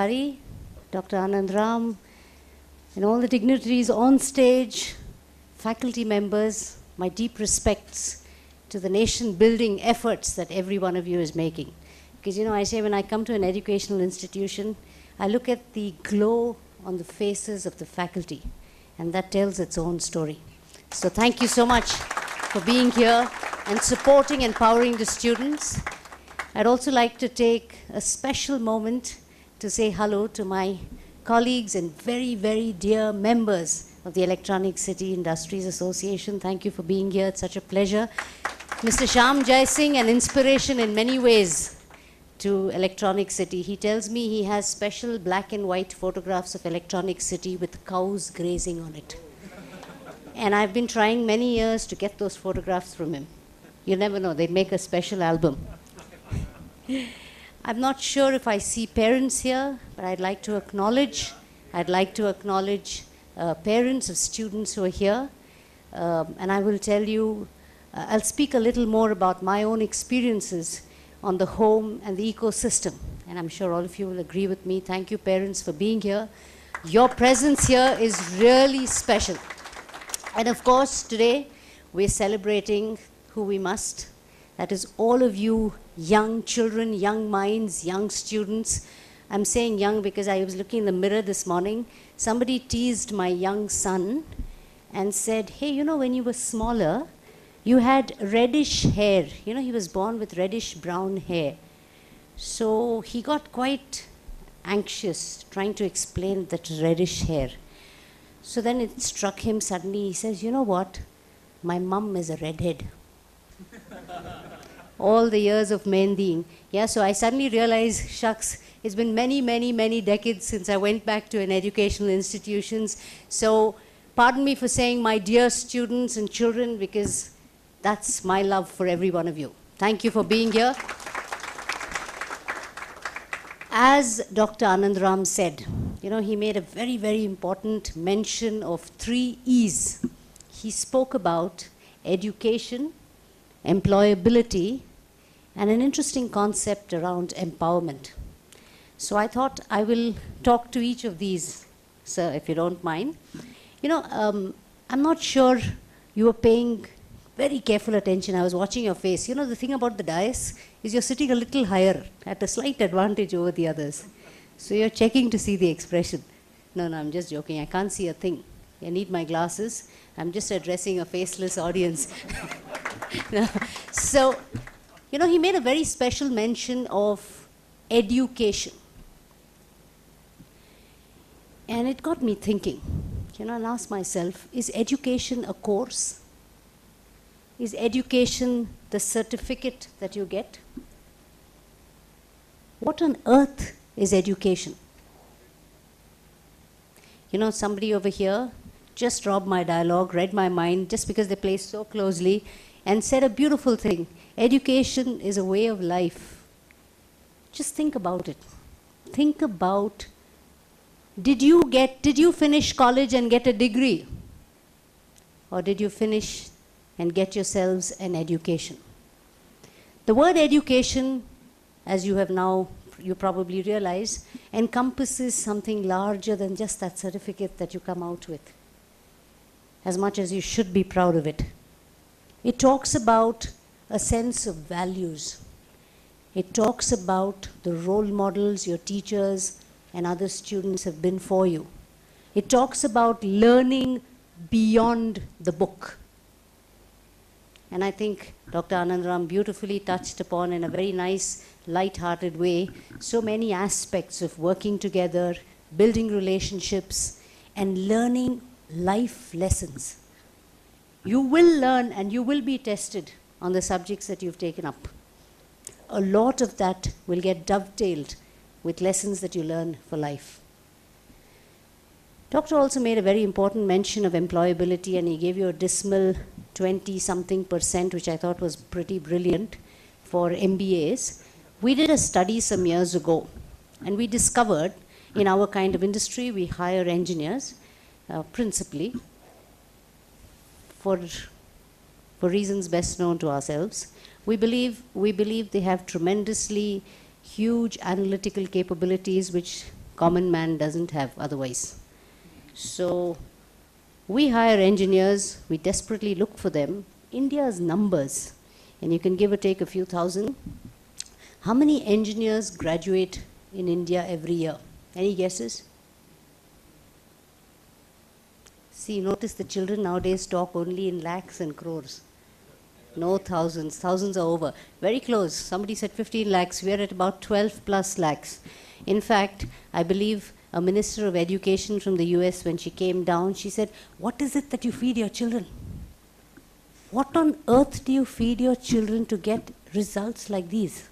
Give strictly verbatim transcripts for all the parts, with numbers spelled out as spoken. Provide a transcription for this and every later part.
Hari, Doctor Anand Ram, and all the dignitaries on stage, faculty members, my deep respects to the nation-building efforts that every one of you is making. Because, you know, I say when I come to an educational institution, I look at the glow on the faces of the faculty, and that tells its own story. So thank you so much for being here and supporting and empowering the students. I'd also like to take a special moment to say hello to my colleagues and very, very dear members of the Electronic City Industries Association. Thank you for being here. It's such a pleasure. Mister Shyam Jai Singh, an inspiration in many ways to Electronic City. He tells me he has special black and white photographs of Electronic City with cows grazing on it. And I've been trying many years to get those photographs from him. You never know, they'd make a special album. I'm not sure if I see parents here, but I'd like to acknowledge, I'd like to acknowledge uh, parents of students who are here. Um, and I will tell you, uh, I'll speak a little more about my own experiences on the home and the ecosystem. And I'm sure all of you will agree with me. Thank you, parents, for being here. Your presence here is really special. And of course, today, we're celebrating who we must. That is all of you young children, young minds, young students. I'm saying young because I was looking in the mirror this morning. Somebody teased my young son and said, hey, you know, when you were smaller, you had reddish hair. You know, he was born with reddish brown hair. So he got quite anxious trying to explain that reddish hair. So then it struck him suddenly. He says, you know what? My mum is a redhead. All the years of mehendiing. Yeah, so I suddenly realized, shucks, it's been many, many, many decades since I went back to an educational institutions. So pardon me for saying my dear students and children, because that's my love for every one of you. Thank you for being here. As Doctor Anand Ram said, you know, he made a very, very important mention of three E's. He spoke about education, employability, and an interesting concept around empowerment. So I thought I will talk to each of these, sir, if you don't mind. You know, um, I'm not sure you were paying very careful attention. I was watching your face. You know, the thing about the dais is you're sitting a little higher, at a slight advantage over the others. So you're checking to see the expression. No, no, I'm just joking. I can't see a thing. I need my glasses. I'm just addressing a faceless audience. No. So, you know, he made a very special mention of education. And it got me thinking, you know, and asked myself, is education a course? Is education the certificate that you get? What on earth is education? You know, somebody over here just robbed my dialogue, read my mind, just because they play so closely, and said a beautiful thing. Education is a way of life. Just think about it. Think about, did you get, did you finish college and get a degree? Or did you finish and get yourselves an education? The word education, as you have now, you probably realize, encompasses something larger than just that certificate that you come out with, as much as you should be proud of it. It talks about a sense of values. It talks about the role models your teachers and other students have been for you. It talks about learning beyond the book. And I think Doctor Anand Ram beautifully touched upon, in a very nice, light-hearted way, so many aspects of working together, building relationships, and learning life lessons. You will learn and you will be tested on the subjects that you've taken up. A lot of that will get dovetailed with lessons that you learn for life. Doctor also made a very important mention of employability, and he gave you a dismal twenty-something percent, which I thought was pretty brilliant, for M B As. We did a study some years ago, and we discovered in our kind of industry, we hire engineers, uh, principally, for, for reasons best known to ourselves. We believe, we believe they have tremendously huge analytical capabilities which common man doesn't have otherwise. So we hire engineers, we desperately look for them. India's numbers, and you can give or take a few thousand. How many engineers graduate in India every year? Any guesses? See, notice the children nowadays talk only in lakhs and crores. No thousands, thousands are over. Very close. Somebody said fifteen lakhs. We are at about twelve plus lakhs. In fact, I believe a minister of education from the U S, when she came down, she said, what is it that you feed your children? What on earth do you feed your children to get results like these?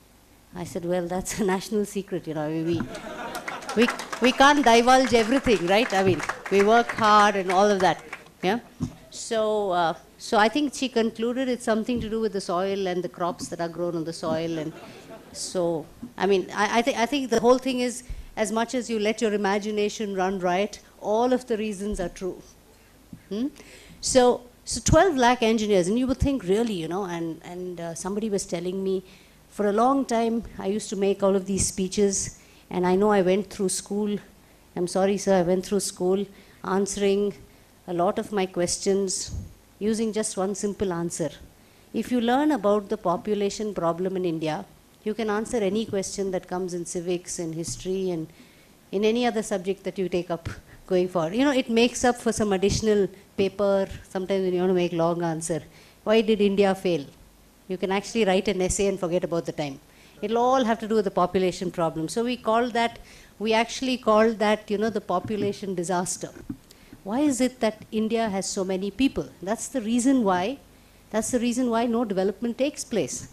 I said, well, that's a national secret, you know. I mean, we, we, we can't divulge everything, right? I mean, we work hard and all of that, yeah? So, uh, so I think she concluded it's something to do with the soil and the crops that are grown on the soil. And so, I mean, I, I, th I think the whole thing is, as much as you let your imagination run riot, all of the reasons are true. Hmm? So, so twelve lakh engineers, and you would think really, you know, and, and uh, somebody was telling me, for a long time, I used to make all of these speeches, and I know I went through school. I'm sorry, sir, I went through school answering a lot of my questions using just one simple answer. If you learn about the population problem in India, you can answer any question that comes in civics, in history, and in any other subject that you take up going forward. You know, it makes up for some additional paper, sometimes when you want to make long answer. Why did India fail? You can actually write an essay and forget about the time. It'll all have to do with the population problem. So we called that, we actually called that, you know, the population disaster. Why is it that India has so many people? That's the reason why, that's the reason why no development takes place.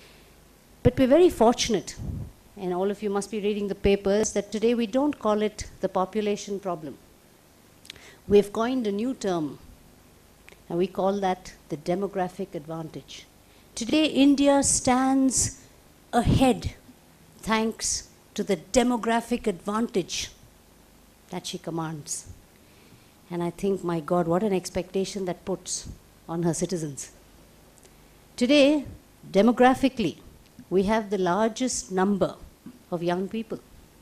But we're very fortunate, and all of you must be reading the papers, that today we don't call it the population problem. We've coined a new term, and we call that the demographic advantage. Today, India stands ahead thanks to the demographic advantage that she commands. And I think, my God, what an expectation that puts on her citizens. Today, demographically, we have the largest number of young people.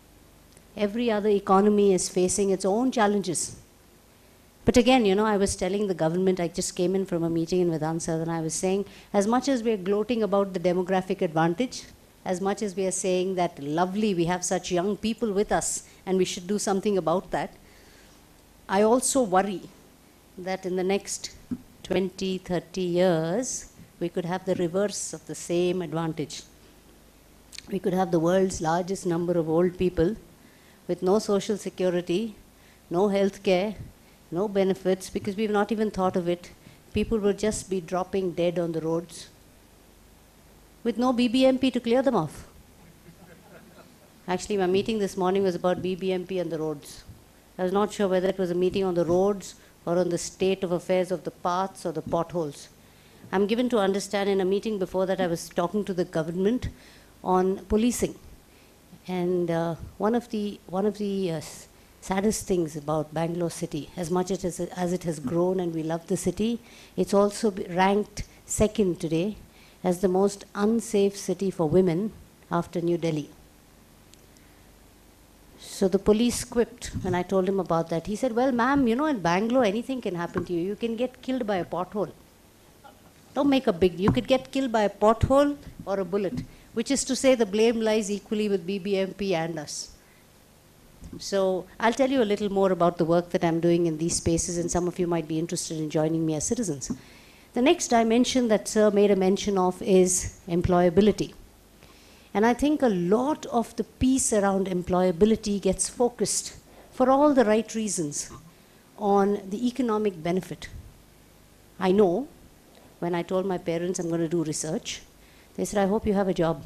Every other economy is facing its own challenges. But again, you know, I was telling the government, I just came in from a meeting in Vedanta, and I was saying, as much as we're gloating about the demographic advantage, as much as we are saying that lovely, we have such young people with us, and we should do something about that, I also worry that in the next twenty, thirty years, we could have the reverse of the same advantage. We could have the world's largest number of old people with no social security, no health care, no benefits, because we've not even thought of it. People will just be dropping dead on the roads with no B B M P to clear them off. Actually, my meeting this morning was about B B M P and the roads. I was not sure whether it was a meeting on the roads or on the state of affairs of the paths or the potholes. I'm given to understand in a meeting before that I was talking to the government on policing. And uh, one of the, one of the uh, saddest things about Bangalore city, as much as, as it has grown and we love the city, it's also ranked second today as the most unsafe city for women after New Delhi. So the police quipped when I told him about that. He said, well, ma'am, you know, in Bangalore, anything can happen to you. You can get killed by a pothole. Don't make a big, you could get killed by a pothole or a bullet, which is to say the blame lies equally with B B M P and us. So I'll tell you a little more about the work that I'm doing in these spaces, and some of you might be interested in joining me as citizens. The next dimension that Sir made a mention of is employability. And I think a lot of the piece around employability gets focused, for all the right reasons, on the economic benefit. I know, when I told my parents I'm going to do research, they said, I hope you have a job.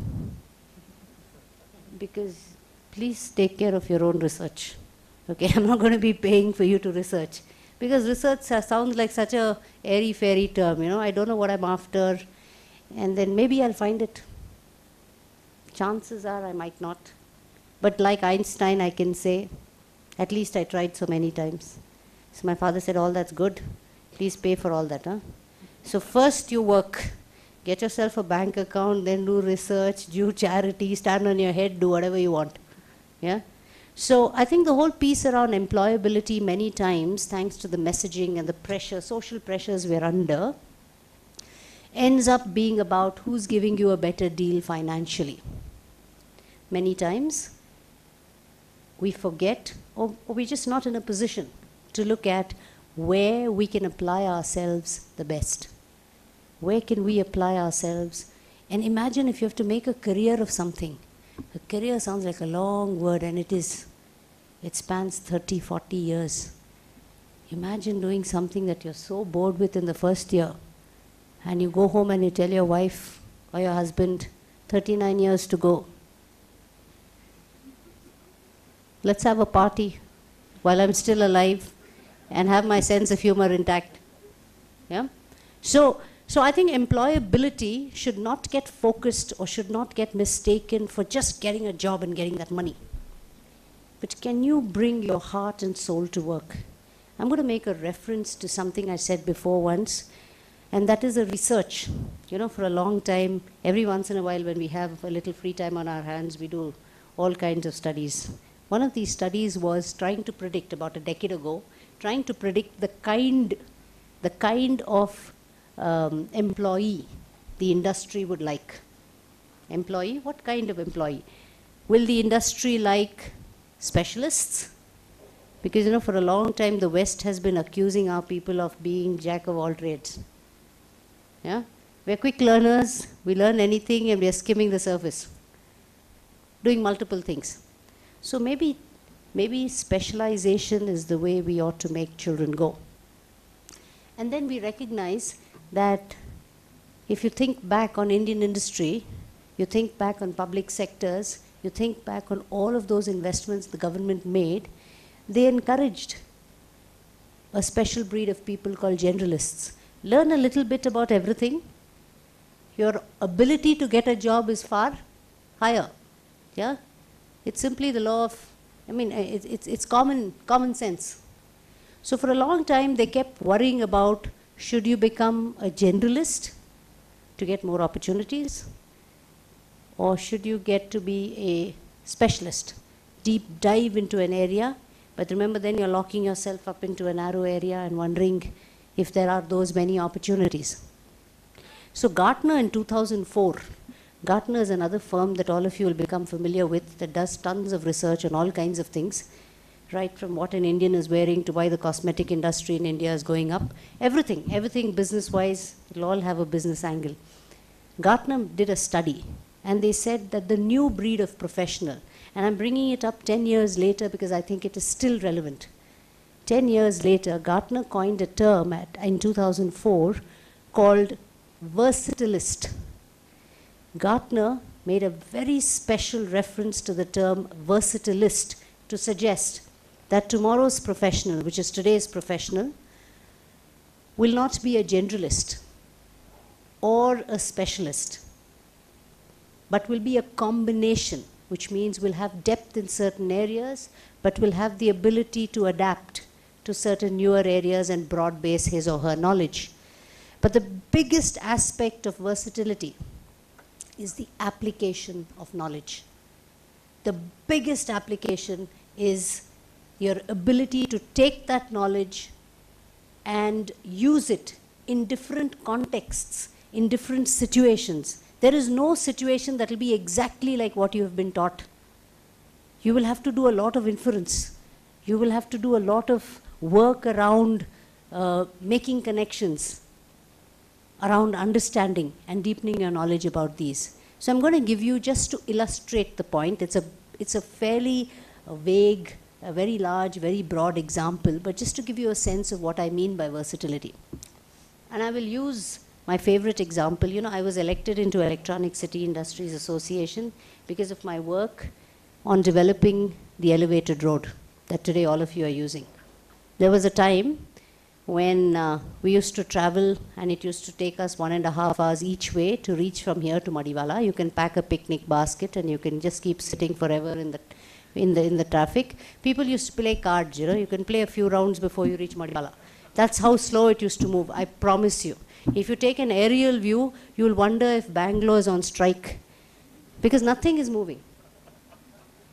Because please take care of your own research. Okay, I'm not going to be paying for you to research. Because research sounds like such a airy-fairy term, you know, I don't know what I'm after, and then maybe I'll find it. Chances are I might not. But like Einstein, I can say, at least I tried so many times. So my father said, all that's good. Please pay for all that. Huh? So first you work. Get yourself a bank account, then do research, do charity, stand on your head, do whatever you want. Yeah? So I think the whole piece around employability many times, thanks to the messaging and the pressure, social pressures we're under, ends up being about who's giving you a better deal financially. Many times we forget, or, or we're just not in a position to look at where we can apply ourselves the best. Where can we apply ourselves? And imagine if you have to make a career of something. A career sounds like a long word, and it is. It spans thirty, forty years. Imagine doing something that you're so bored with in the first year, and you go home and you tell your wife or your husband, thirty-nine years to go. Let's have a party while I'm still alive and have my sense of humor intact. Yeah? So, so I think employability should not get focused or should not get mistaken for just getting a job and getting that money. But can you bring your heart and soul to work? I'm going to make a reference to something I said before once, and that is a research. You know, for a long time, every once in a while when we have a little free time on our hands, we do all kinds of studies. One of these studies was trying to predict, about a decade ago, trying to predict the kind, the kind of um, employee the industry would like. Employee? What kind of employee? Will the industry like specialists? Because, you know, for a long time, the West has been accusing our people of being jack of all trades. Yeah? We're quick learners, we learn anything, and we're skimming the surface, doing multiple things. So maybe, maybe specialization is the way we ought to make children go. And then we recognize that if you think back on Indian industry, you think back on public sectors, you think back on all of those investments the government made, they encouraged a special breed of people called generalists. Learn a little bit about everything. Your ability to get a job is far higher. Yeah? It's simply the law of, I mean, it's, it's, it's common, common sense. So for a long time, they kept worrying about, should you become a generalist to get more opportunities? Or should you get to be a specialist, deep dive into an area? But remember, then you're locking yourself up into a narrow area and wondering if there are those many opportunities. So Gartner in two thousand four, Gartner is another firm that all of you will become familiar with that does tons of research on all kinds of things, right from what an Indian is wearing to why the cosmetic industry in India is going up. Everything, everything business-wise, it'll all have a business angle. Gartner did a study, and they said that the new breed of professional, and I'm bringing it up ten years later because I think it is still relevant. ten years later, Gartner coined a term at, in two thousand four called versatilist. Gartner made a very special reference to the term versatilist to suggest that tomorrow's professional, which is today's professional, will not be a generalist or a specialist, but will be a combination, which means will have depth in certain areas, but will have the ability to adapt to certain newer areas and broad base his or her knowledge. But the biggest aspect of versatility is the application of knowledge. The biggest application is your ability to take that knowledge and use it in different contexts, in different situations. There is no situation that will be exactly like what you have been taught. You will have to do a lot of inference. You will have to do a lot of work around uh, making connections, around understanding and deepening your knowledge about these. So I'm going to give you, just to illustrate the point, it's a, it's a fairly uh, vague, a very large, very broad example, but just to give you a sense of what I mean by versatility. And I will use my favorite example. You know, I was elected into Electronic City Industries Association because of my work on developing the elevated road that today all of you are using. There was a time when uh, we used to travel, and it used to take us one and a half hours each way to reach from here to Madiwala. You can pack a picnic basket and you can just keep sitting forever in the, in the, in the traffic. People used to play cards, you know, you can play a few rounds before you reach Madiwala. That's how slow it used to move, I promise you. If you take an aerial view, you'll wonder if Bangalore is on strike, because nothing is moving.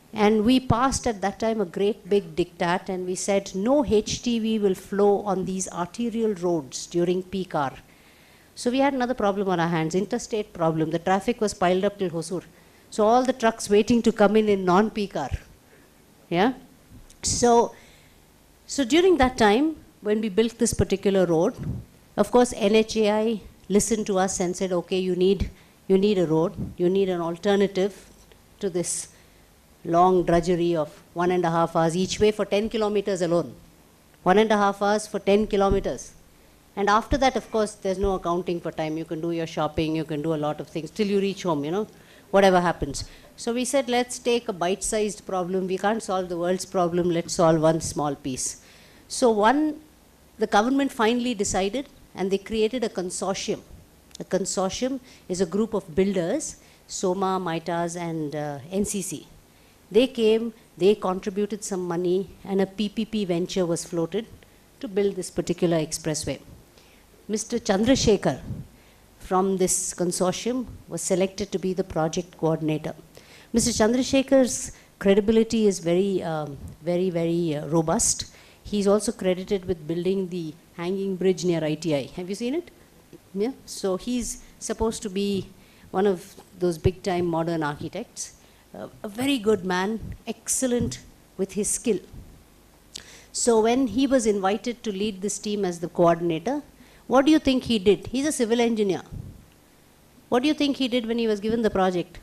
And we passed at that time a great big diktat, and we said no H T V will flow on these arterial roads during peak hour. So we had another problem on our hands, interstate problem. The traffic was piled up till Hosur. So all the trucks waiting to come in in non-peak hour. Yeah? So, so during that time, when we built this particular road, of course N H A I listened to us and said, okay, you need, you need a road, you need an alternative to this long drudgery of one and a half hours each way for ten kilometers alone. One and a half hours for ten kilometers. And after that, of course, there's no accounting for time. You can do your shopping, you can do a lot of things till you reach home, you know, whatever happens. So we said, let's take a bite-sized problem. We can't solve the world's problem. Let's solve one small piece. So one, the government finally decided, and they created a consortium. A consortium is a group of builders, Soma, Mitas, and uh, N C C. They came, they contributed some money, and a P P P venture was floated to build this particular expressway. Mister Chandrasekhar from this consortium was selected to be the project coordinator. Mister Chandrasekhar's credibility is very, um, very, very uh, robust. He's also credited with building the hanging bridge near I T I. Have you seen it? Yeah. So he's supposed to be one of those big-time modern architects. Uh, a very good man, excellent with his skill. So when he was invited to lead this team as the coordinator, what do you think he did? He's a civil engineer. What do you think he did when he was given the project?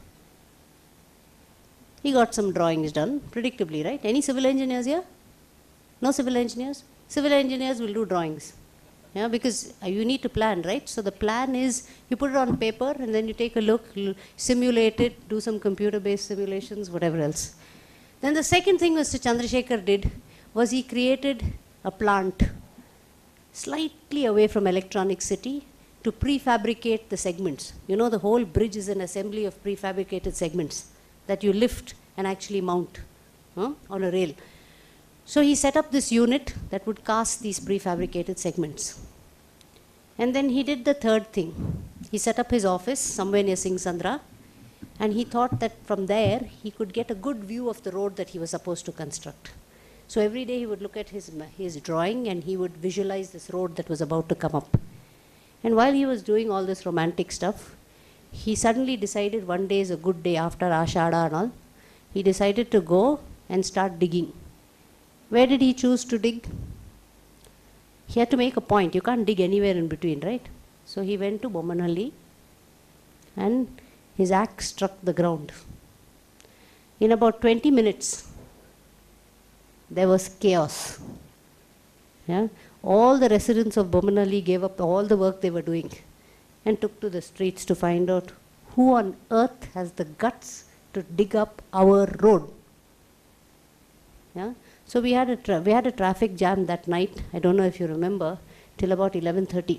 He got some drawings done, predictably, right? Any civil engineers here? No civil engineers? Civil engineers will do drawings. Yeah, because you need to plan, right? So the plan is, you put it on paper and then you take a look, simulate it, do some computer-based simulations, whatever else. Then the second thing Mister Chandrasekhar did was he created a plant slightly away from Electronic City to prefabricate the segments. You know, the whole bridge is an assembly of prefabricated segments that you lift and actually mount huh, on a rail. So he set up this unit that would cast these prefabricated segments. And then he did the third thing. He set up his office somewhere near Singh Sandra, and he thought that from there he could get a good view of the road that he was supposed to construct. So every day he would look at his, his drawing and he would visualize this road that was about to come up. And while he was doing all this romantic stuff, he suddenly decided one day is a good day after Ashada and all. He decided to go and start digging. Where did he choose to dig? He had to make a point. You can't dig anywhere in between, right? So he went to Bommanhalli and his axe struck the ground. In about twenty minutes, there was chaos. Yeah? All the residents of Bommanhalli gave up all the work they were doing and took to the streets to find out who on earth has the guts to dig up our road. Yeah? So we had, a tra we had a traffic jam that night, I don't know if you remember, till about eleven thirty.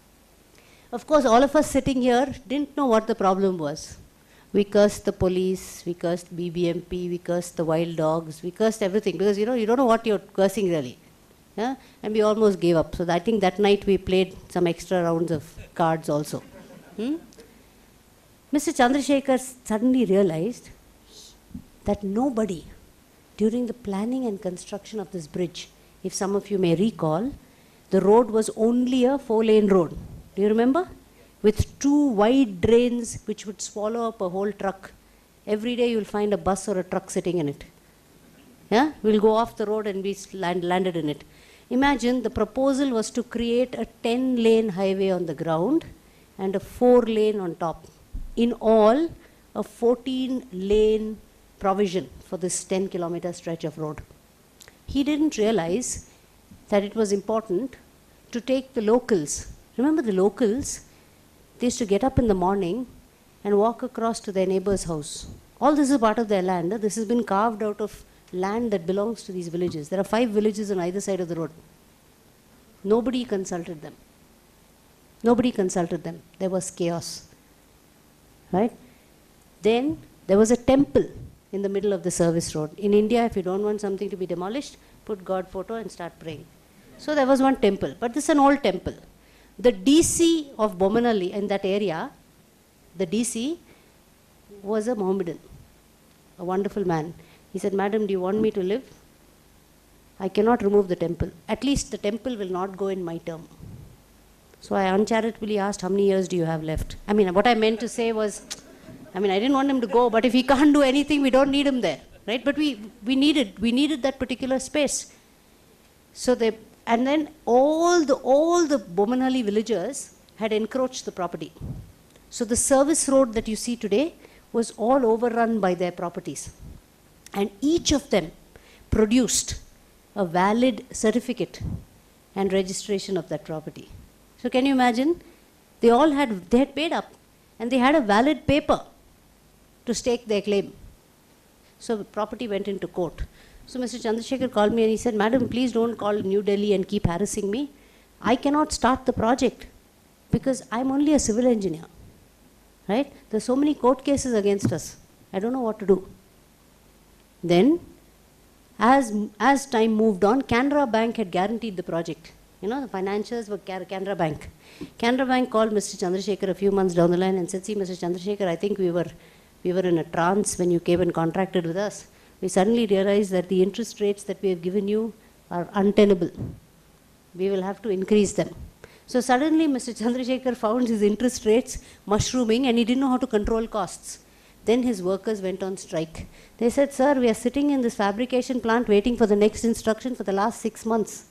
Of course, all of us sitting here didn't know what the problem was. We cursed the police, we cursed B B M P, we cursed the wild dogs, we cursed everything, because you know, you don't know what you're cursing really. Yeah? And we almost gave up. So I think that night we played some extra rounds of cards also. Hmm? Mister Chandrasekhar suddenly realized that nobody, during the planning and construction of this bridge, if some of you may recall, the road was only a four-lane road. Do you remember? With two wide drains which would swallow up a whole truck. Every day you'll find a bus or a truck sitting in it. Yeah? We'll go off the road and we land, landed in it. Imagine the proposal was to create a ten-lane highway on the ground and a four-lane on top. In all, a fourteen-lane provision for this ten kilometer stretch of road. He didn't realize that it was important to take the locals. Remember the locals? They used to get up in the morning and walk across to their neighbor's house. All this is part of their land. This has been carved out of land that belongs to these villages. There are five villages on either side of the road. Nobody consulted them. Nobody consulted them. There was chaos. Right? Then there was a temple in the middle of the service road. In India, if you don't want something to be demolished, put God photo and start praying. So there was one temple, but this is an old temple. The D C of Bommanhalli in that area, the D C was a Mohammedan. a wonderful man. He said, "Madam, do you want me to live? I cannot remove the temple. At least the temple will not go in my term." So I uncharitably asked, "How many years do you have left?" I mean, what I meant to say was, I mean, I didn't want him to go, but if he can't do anything, we don't need him there, right? But we, we needed, we needed that particular space. So they, and then all the, all the Bomanhalli villagers had encroached the property. So the service road that you see today was all overrun by their properties. And each of them produced a valid certificate and registration of that property. So can you imagine? They all had, they had paid up and they had a valid paper to stake their claim. So the property went into court. So Mister Chandrasekhar called me and he said, "Madam, please don't call New Delhi and keep harassing me. I cannot start the project because I'm only a civil engineer, right? There's so many court cases against us. I don't know what to do." Then, as, as time moved on, Canara Bank had guaranteed the project. You know, the financiers were Canara Bank. Canara Bank called Mister Chandrasekhar a few months down the line and said, "See, Mister Chandrasekhar, I think we were, we were in a trance when you came and contracted with us. We suddenly realized that the interest rates that we have given you are untenable. We will have to increase them." So suddenly Mister Chandrasekhar found his interest rates mushrooming and he didn't know how to control costs. Then his workers went on strike. They said, "Sir, we are sitting in this fabrication plant waiting for the next instruction for the last six months.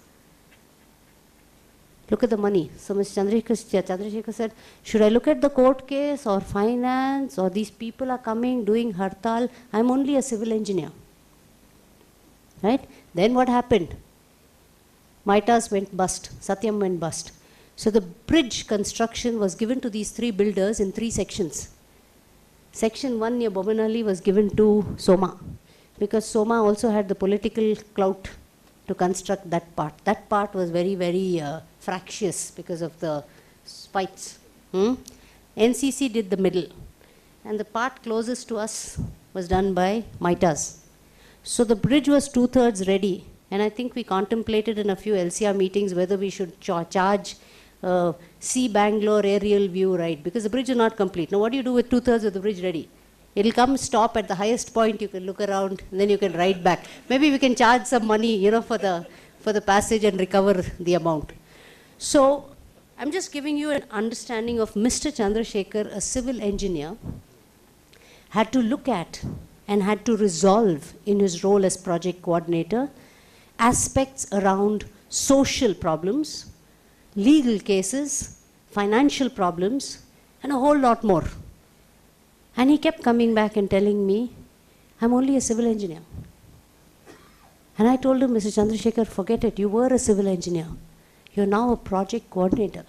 Look at the money." So Mister Chandrasekhar, Chandrasekhar said, "Should I look at the court case or finance or these people are coming doing hartal? I'm only a civil engineer." Right? Then what happened? Mitas went bust. Satyam went bust. So the bridge construction was given to these three builders in three sections. Section one near Bomanhalli was given to Soma because Soma also had the political clout to construct that part. That part was very, very uh, fractious because of the spikes. Hmm? N C C did the middle. And the part closest to us was done by Mitas. So the bridge was two-thirds ready. And I think we contemplated in a few L C R meetings whether we should cha charge uh, see Bangalore aerial view ride because the bridge is not complete. Now what do you do with two-thirds of the bridge ready? It'll come stop at the highest point, you can look around, and then you can ride back. Maybe we can charge some money, you know, for the, for the passage and recover the amount. So I'm just giving you an understanding of Mister Chandrasekhar, a civil engineer, had to look at and had to resolve in his role as project coordinator aspects around social problems, legal cases, financial problems, and a whole lot more. And he kept coming back and telling me, "I'm only a civil engineer." And I told him, "Mister Chandrasekhar, forget it. You were a civil engineer. You're now a project coordinator."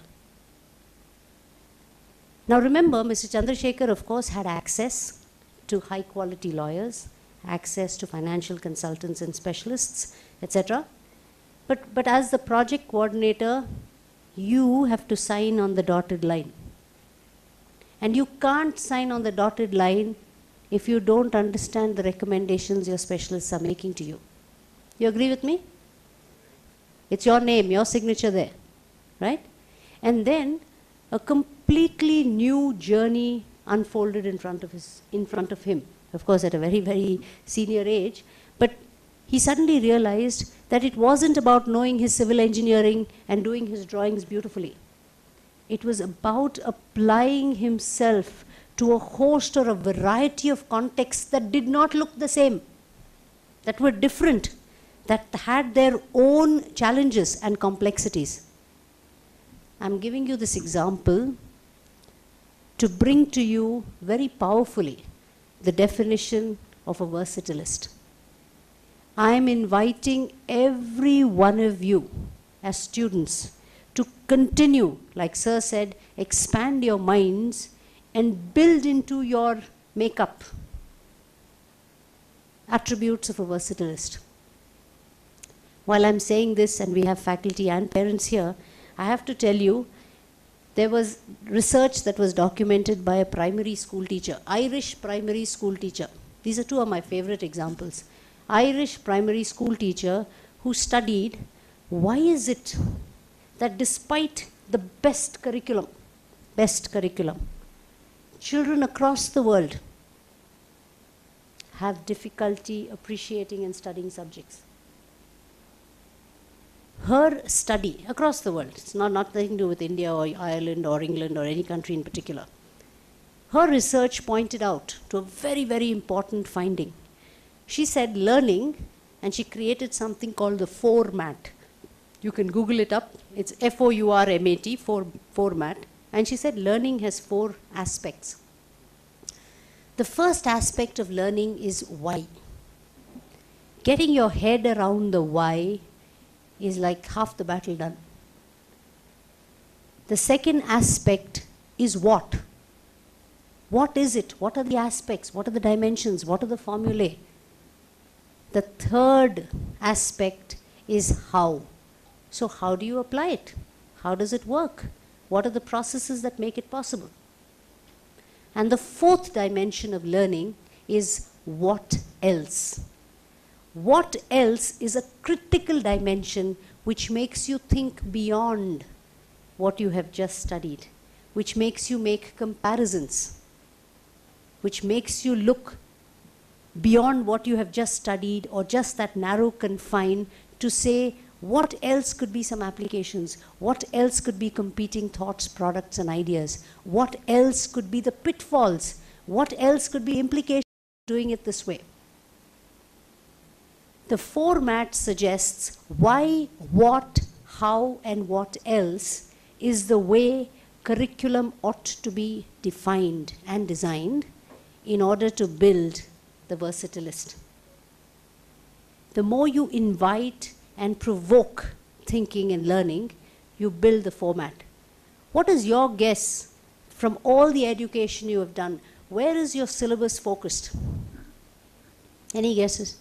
Now remember, Mister Chandrasekhar, of course, had access to high quality lawyers, access to financial consultants and specialists, et cetera. But, but as the project coordinator, you have to sign on the dotted line. And you can't sign on the dotted line if you don't understand the recommendations your specialists are making to you. You agree with me? It's your name, your signature there, right? And then a completely new journey unfolded in front of his, in front of him. Of course, at a very, very senior age. But he suddenly realized that it wasn't about knowing his civil engineering and doing his drawings beautifully. It was about applying himself to a host or a variety of contexts that did not look the same, that were different, that had their own challenges and complexities. I'm giving you this example to bring to you very powerfully the definition of a versatilist. I'm inviting every one of you as students to continue, like Sir said, expand your minds and build into your makeup attributes of a versatilist. While I'm saying this, and we have faculty and parents here, I have to tell you, there was research that was documented by a primary school teacher, Irish primary school teacher. These are two of my favorite examples. Irish primary school teacher who studied why is it that despite the best curriculum, best curriculum, children across the world have difficulty appreciating and studying subjects. Her study across the world, it's not nothing to do with India or Ireland or England or any country in particular. Her research pointed out to a very, very important finding. She said learning, and she created something called the FOURMAT. You can Google it up. It's F O U R M A T, four, FOURMAT. And she said learning has four aspects. The first aspect of learning is why. Getting your head around the why is like half the battle done. The second aspect is what. What is it? What are the aspects? What are the dimensions? What are the formulae? The third aspect is how. So how do you apply it? How does it work? What are the processes that make it possible? And the fourth dimension of learning is what else. What else is a critical dimension which makes you think beyond what you have just studied, which makes you make comparisons, which makes you look beyond what you have just studied or just that narrow confine to say what else could be some applications, what else could be competing thoughts, products and ideas, what else could be the pitfalls, what else could be implications of doing it this way. The FOURMAT suggests why, what, how and what else is the way curriculum ought to be defined and designed in order to build the versatilist. The more you invite and provoke thinking and learning, you build the format. What is your guess from all the education you have done? Where is your syllabus focused? Any guesses?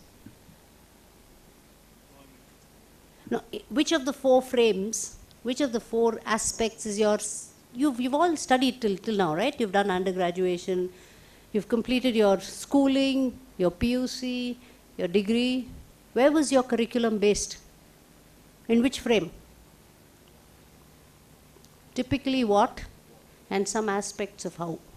No, which of the four frames, which of the four aspects is yours? You've, you've all studied till, till now, right? You've done undergraduation, you've completed your schooling, your P U C, your degree. Where was your curriculum based? In which frame? Typically what? And some aspects of how.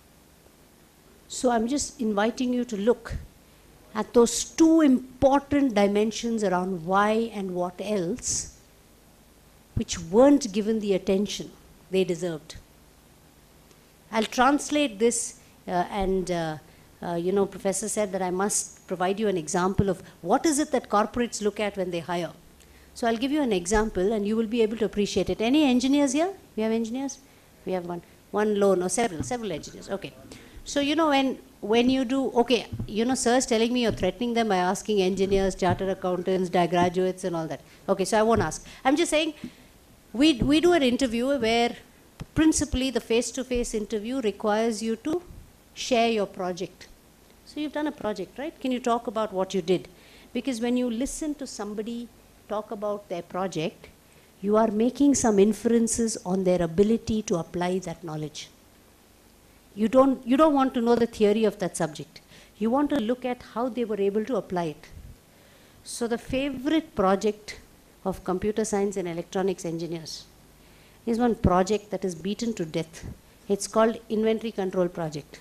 So I'm just inviting you to look at those two important dimensions around why and what else, which weren't given the attention they deserved. I'll translate this uh, and uh, uh, you know, Professor said that I must provide you an example of what is it that corporates look at when they hire. So I'll give you an example and you will be able to appreciate it. Any engineers here? We have engineers? We have one. One lone or several, several engineers. Okay. So you know when, when you do, okay, you know, sir is telling me you're threatening them by asking engineers, chartered accountants, graduates and all that. Okay, so I won't ask. I'm just saying, we, we do an interview where principally the face-to-face interview requires you to share your project. So you've done a project, right? Can you talk about what you did? Because when you listen to somebody talk about their project, you are making some inferences on their ability to apply that knowledge. You don't, you don't want to know the theory of that subject. You want to look at how they were able to apply it. So the favorite project of computer science and electronics engineers is one project that is beaten to death. It's called Inventory Control Project.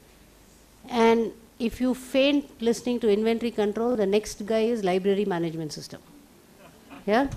And if you faint listening to inventory control, the next guy is library management system. Yeah?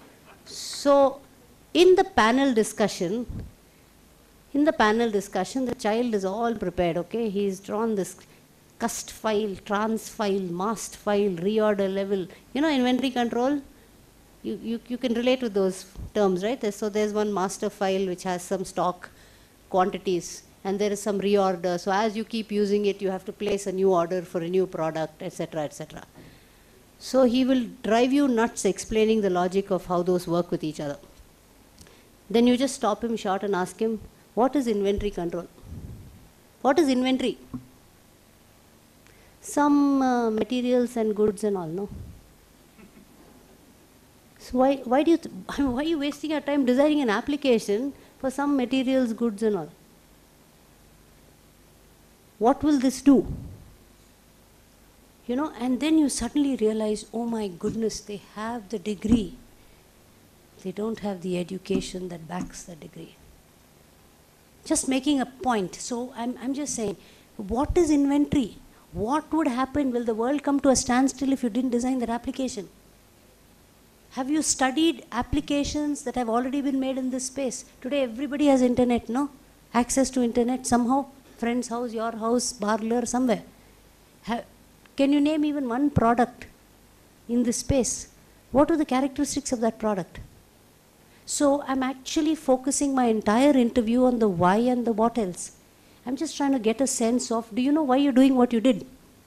So in the panel discussion, in the panel discussion, the child is all prepared, okay? He's drawn this cust file, trans file, mast file, reorder level. You know, inventory control, you, you, you can relate with those terms, right? There's, so there's one master file which has some stock quantities, and there is some reorder. So as you keep using it, you have to place a new order for a new product, et cetera, et cetera. So he will drive you nuts explaining the logic of how those work with each other. Then you just stop him short and ask him, what is inventory control? What is inventory? Some uh, materials and goods and all, no? So why, why, do you th why are you wasting your time designing an application for some materials, goods and all? What will this do? You know, and then you suddenly realize, oh my goodness, they have the degree. They don't have the education that backs the degree. Just making a point. So I'm, I'm just saying, what is inventory? What would happen? Will the world come to a standstill if you didn't design that application? Have you studied applications that have already been made in this space? Today everybody has internet, no? Access to internet somehow. Friend's house, your house, parlor, somewhere. Have, can you name even one product in this space? What are the characteristics of that product? So I'm actually focusing my entire interview on the why and the what else. I'm just trying to get a sense of, do you know why you're doing what you did?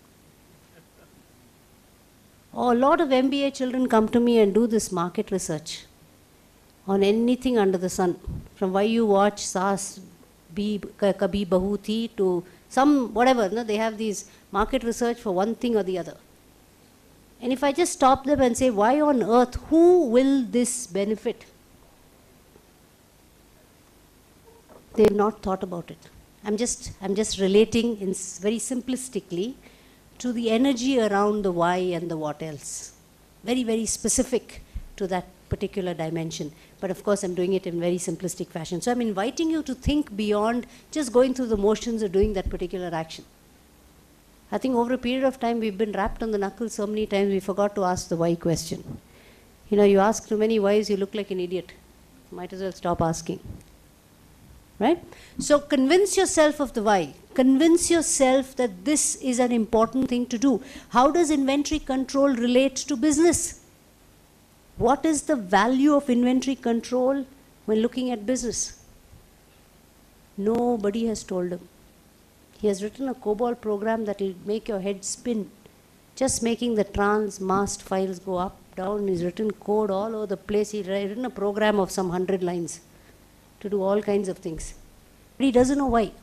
Oh, a lot of M B A children come to me and do this market research on anything under the sun. From why you watch Saas Bhi Kabhi Bahu Thi to some whatever. No? They have these market research for one thing or the other. And if I just stop them and say, why on earth, who will this benefit? They've not thought about it. I'm just, I'm just relating in very simplistically to the energy around the why and the what else. Very, very specific to that particular dimension. But of course, I'm doing it in very simplistic fashion. So I'm inviting you to think beyond just going through the motions of doing that particular action. I think over a period of time, we've been wrapped on the knuckles so many times, we forgot to ask the why question. You know, you ask too many whys, you look like an idiot. Might as well stop asking. Right? So convince yourself of the why. Convince yourself that this is an important thing to do. How does inventory control relate to business? What is the value of inventory control when looking at business? Nobody has told him. He has written a COBOL program that will make your head spin. Just making the trans mast files go up, down. He's written code all over the place. He's written a program of some hundred lines to do all kinds of things. But he doesn't know why.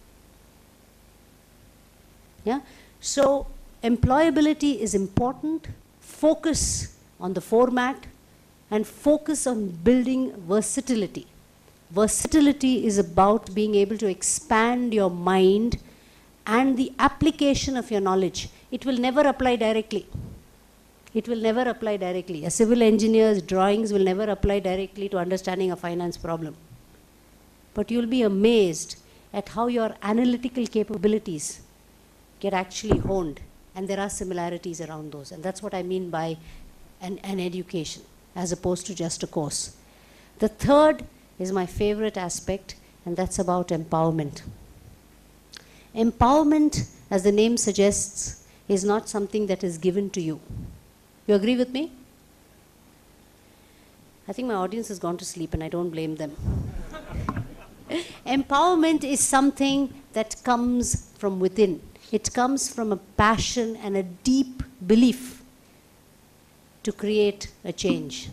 Yeah? So employability is important. Focus on the format and focus on building versatility. Versatility is about being able to expand your mind and the application of your knowledge. It will never apply directly. It will never apply directly. A civil engineer's drawings will never apply directly to understanding a finance problem. But you'll be amazed at how your analytical capabilities get actually honed. And there are similarities around those. And that's what I mean by an, an education, as opposed to just a course. The third is my favorite aspect, and that's about empowerment. Empowerment, as the name suggests, is not something that is given to you. You agree with me? I think my audience has gone to sleep, and I don't blame them. Empowerment is something that comes from within. It comes from a passion and a deep belief to create a change.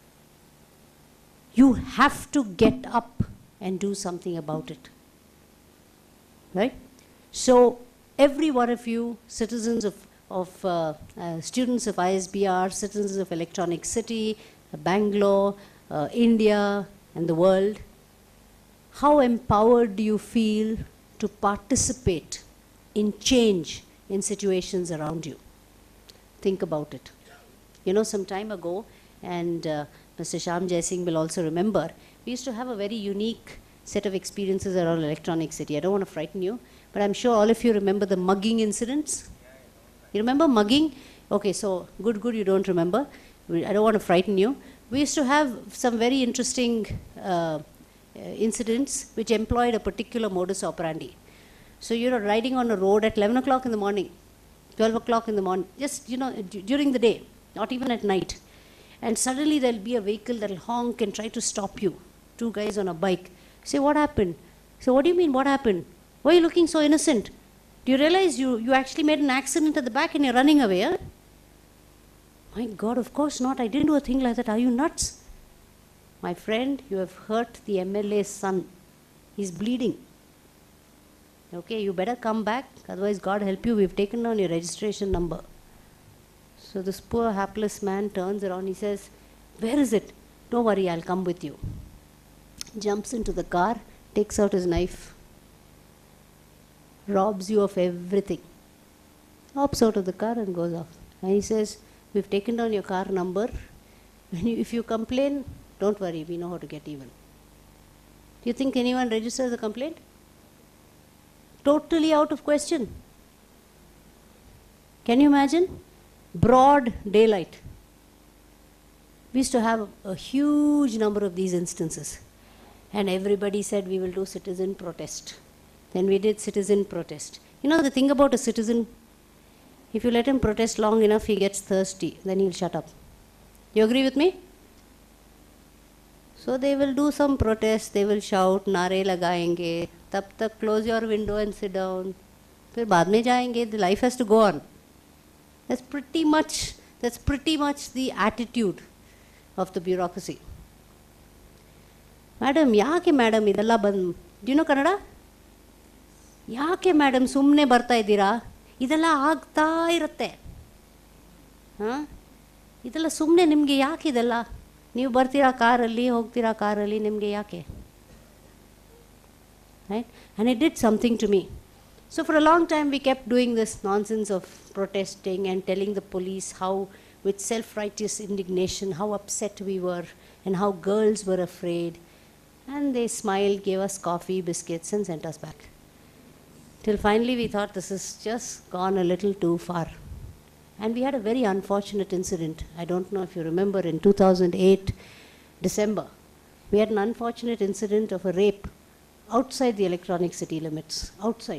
You have to get up and do something about it. Right? So every one of you, citizens of, of uh, uh, students of I S B R, citizens of Electronic City, uh, Bangalore, uh, India, and the world, how empowered do you feel to participate in change in situations around you? Think about it. You know, some time ago, and uh, Mister Shyam Jai Singh will also remember, we used to have a very unique set of experiences around Electronic City. I don't want to frighten you, but I'm sure all of you remember the mugging incidents. You remember mugging? Okay, so good, good, you don't remember. I don't want to frighten you. We used to have some very interesting uh, incidents which employed a particular modus operandi. So you're riding on a road at eleven o'clock in the morning, twelve o'clock in the morning, just, you know, during the day, not even at night. And suddenly there'll be a vehicle that'll honk and try to stop you. Two guys on a bike. Say, what happened? So what do you mean, what happened? Why are you looking so innocent? Do you realize you, you actually made an accident at the back and you're running away, huh? My God, of course not. I didn't do a thing like that. Are you nuts? My friend, you have hurt the M L A's son. He's bleeding. Okay, you better come back. Otherwise, God help you. We've taken down your registration number. So this poor hapless man turns around. He says, where is it? Don't worry, I'll come with you. Jumps into the car, takes out his knife, robs you of everything. Hops out of the car and goes off. And he says, we've taken down your car number. When you, if you complain, don't worry, we know how to get even. Do you think anyone registers a complaint? Totally out of question. Can you imagine? Broad daylight. We used to have a huge number of these instances. And everybody said we will do citizen protest. Then we did citizen protest. You know the thing about a citizen, if you let him protest long enough, he gets thirsty. Then he'll shut up. You agree with me? So they will do some protest, they will shout, नारे लगाएंगे, तब तक close your window and sit down. फिर बाद में जाएंगे, the life has to go on. That's pretty much, that's pretty much the attitude of the bureaucracy. Madam, ಯಾಕೆ madam ಇದೆಲ್ಲ ಬಂದು, do you know ಕನ್ನಡ? ಯಾಕೆ ಮೇಡಮ್ ಸುಮ್ಮನೆ ಬರ್ತಾ ಇದ್ದೀರಾ? ಇದೆಲ್ಲ ಆಗ್ತಾ ಇರುತ್ತೆ. ಹಾಂ, ಇದೆಲ್ಲ ಸುಮ್ಮನೆ ನಿಮಗೆ ಯಾಕೆ ಇದೆಲ್ಲ? ನೀವು ಬರ್ತೀರಾ ಕಾರಲ್ಲಿ, ಹೋಗ್ತೀರಾ ಕಾರಲ್ಲಿ, ನಿಮಗೆ ಯಾಕೆ? Right? And it did something to me. So for a long time we kept doing this nonsense of protesting and telling the police how, with self-righteous indignation, how upset we were and how girls were afraid. And they smiled, gave us coffee, biscuits, and sent us back. Till finally we thought this has just gone a little too far. And we had a very unfortunate incident. I don't know if you remember, in two thousand eight, December, we had an unfortunate incident of a rape outside the Electronic City limits, outside.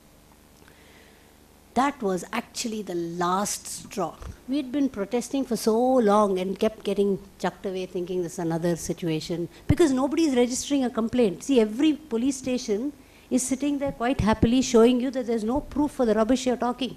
That was actually the last straw. We had been protesting for so long and kept getting chucked away thinking this is another situation, because nobody is registering a complaint. See, every police station is sitting there quite happily showing you that there's no proof for the rubbish you're talking.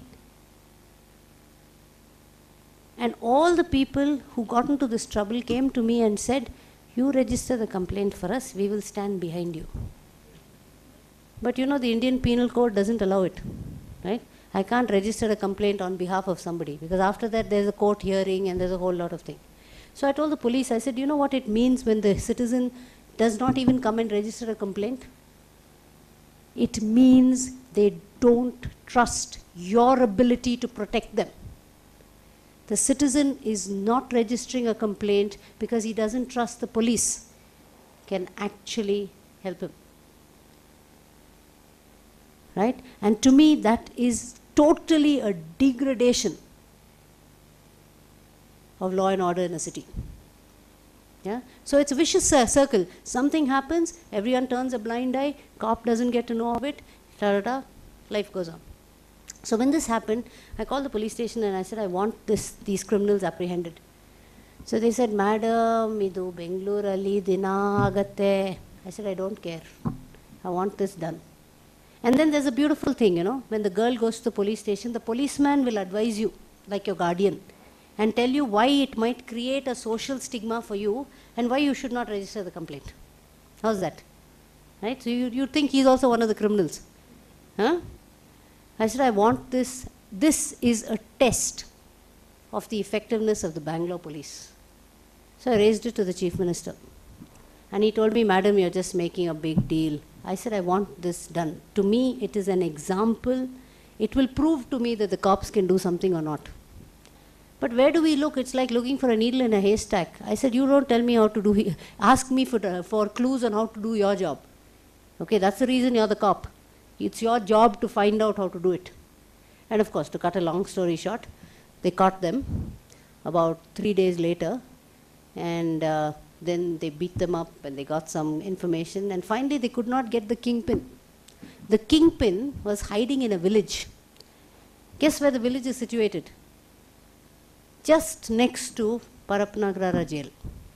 And all the people who got into this trouble came to me and said, you register the complaint for us, we will stand behind you. But you know, the Indian Penal Code doesn't allow it, right? I can't register a complaint on behalf of somebody, because after that there's a court hearing and there's a whole lot of things. So I told the police, I said, you know what it means when the citizen does not even come and register a complaint? It means they don't trust your ability to protect them. The citizen is not registering a complaint because he doesn't trust the police can actually help him. Right? And to me, that is totally a degradation of law and order in a city. Yeah? So it's a vicious uh, circle. Something happens, everyone turns a blind eye, cop doesn't get to know of it, ta-da-da, life goes on. So when this happened, I called the police station and I said, I want this, these criminals apprehended. So they said, Madam, idu Bengaluralli dina agatte. I said, I don't care. I want this done. And then there's a beautiful thing, you know, when the girl goes to the police station, the policeman will advise you, like your guardian, and tell you why it might create a social stigma for you and why you should not register the complaint. How's that? Right? So you, you think he's also one of the criminals. Huh? I said, I want this. This is a test of the effectiveness of the Bangalore police. So I raised it to the Chief Minister. And he told me, Madam, you're just making a big deal. I said, I want this done. To me, it is an example. It will prove to me that the cops can do something or not. But where do we look? It's like looking for a needle in a haystack. I said, you don't tell me how to do, ask me for, uh, for clues on how to do your job. Okay, that's the reason you're the cop. It's your job to find out how to do it. And of course, to cut a long story short, they caught them about three days later, and uh, then they beat them up and they got some information, and finally they could not get the kingpin. The kingpin was hiding in a village. Guess where the village is situated? Just next to Parapnagrara jail.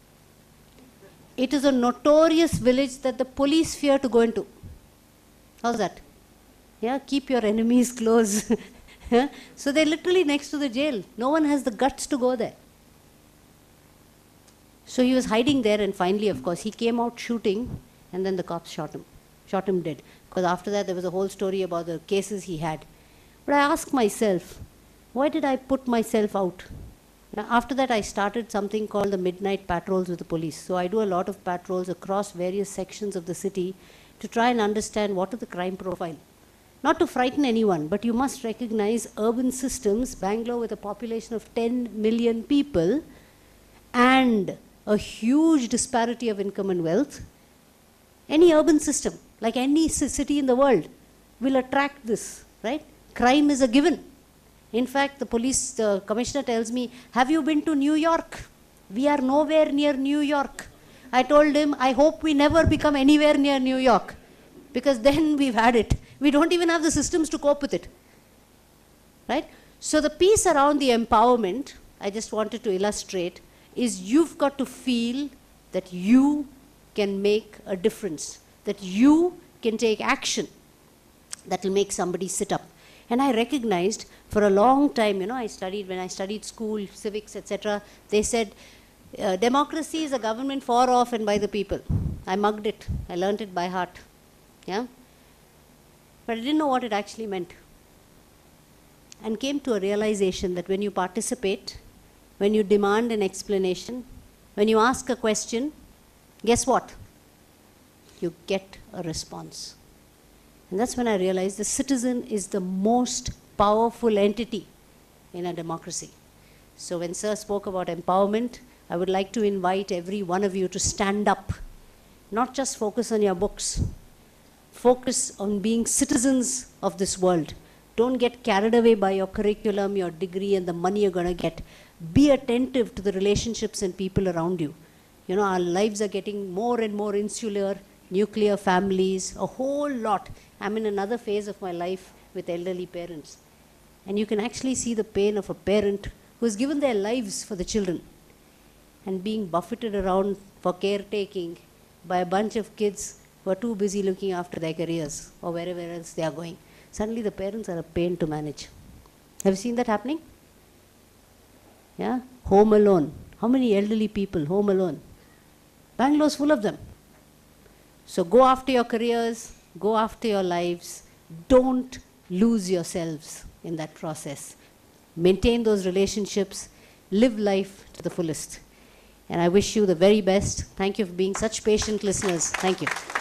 It is a notorious village that the police fear to go into. How's that? Yeah, keep your enemies close. So they're literally next to the jail. No one has the guts to go there. So he was hiding there, and finally, of course, he came out shooting, and then the cops shot him. Shot him dead. Because after that, there was a whole story about the cases he had. But I asked myself, why did I put myself out? Now, after that, I started something called the Midnight Patrols with the police. So I do a lot of patrols across various sections of the city to try and understand what is the crime profile. Not to frighten anyone, but you must recognize urban systems, Bangalore with a population of ten million people, and a huge disparity of income and wealth. Any urban system, like any city in the world, will attract this, right? Crime is a given. In fact, the police uh, commissioner tells me, have you been to New York? We are nowhere near New York. I told him, I hope we never become anywhere near New York, because then we've had it. We don't even have the systems to cope with it. Right? So the piece around the empowerment, I just wanted to illustrate, is you've got to feel that you can make a difference, that you can take action that will make somebody sit up. And I recognized for a long time, you know, I studied, when I studied school, civics, et cetera, they said, uh, democracy is a government for, of, and by the people. I mugged it. I learned it by heart. Yeah? But I didn't know what it actually meant. And came to a realization that when you participate, when you demand an explanation, when you ask a question, guess what? You get a response. And that's when I realized the citizen is the most powerful entity in a democracy. So when Sir spoke about empowerment, I would like to invite every one of you to stand up, not just focus on your books, focus on being citizens of this world. Don't get carried away by your curriculum, your degree, and the money you're going to get. Be attentive to the relationships and people around you. You know, our lives are getting more and more insular, nuclear families, a whole lot. I'm in another phase of my life with elderly parents. And you can actually see the pain of a parent who has given their lives for the children and being buffeted around for caretaking by a bunch of kids who are too busy looking after their careers or wherever else they are going. Suddenly the parents are a pain to manage. Have you seen that happening? Yeah? Home alone. How many elderly people home alone? Bangalore's full of them. So go after your careers, go after your lives. Don't lose yourselves in that process. Maintain those relationships. Live life to the fullest. And I wish you the very best. Thank you for being such patient listeners. Thank you.